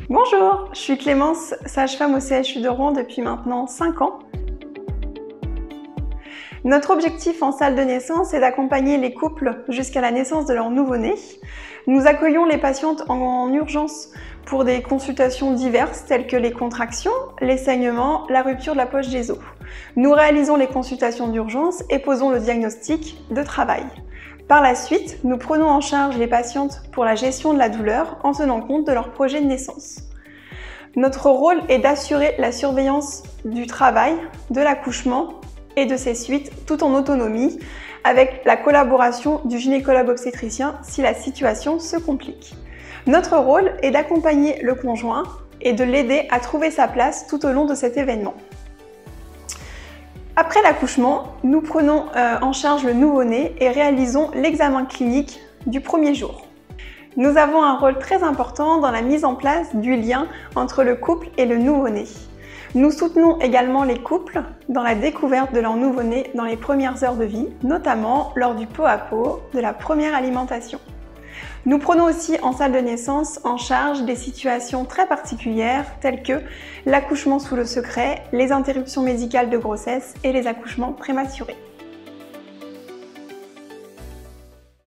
Bonjour, je suis Clémence, sage-femme au CHU de Rouen depuis maintenant 5 ans. Notre objectif en salle de naissance est d'accompagner les couples jusqu'à la naissance de leur nouveau-né. Nous accueillons les patientes en urgence pour des consultations diverses telles que les contractions, les saignements, la rupture de la poche des os. Nous réalisons les consultations d'urgence et posons le diagnostic de travail. Par la suite, nous prenons en charge les patientes pour la gestion de la douleur en tenant compte de leur projet de naissance. Notre rôle est d'assurer la surveillance du travail, de l'accouchement et de ses suites tout en autonomie avec la collaboration du gynécologue obstétricien si la situation se complique. Notre rôle est d'accompagner le conjoint et de l'aider à trouver sa place tout au long de cet événement. Après l'accouchement, nous prenons en charge le nouveau-né et réalisons l'examen clinique du premier jour. Nous avons un rôle très important dans la mise en place du lien entre le couple et le nouveau-né. Nous soutenons également les couples dans la découverte de leur nouveau-né dans les premières heures de vie, notamment lors du pot à pot, de la première alimentation. Nous prenons aussi en salle de naissance en charge des situations très particulières telles que l'accouchement sous le secret, les interruptions médicales de grossesse et les accouchements prématurés.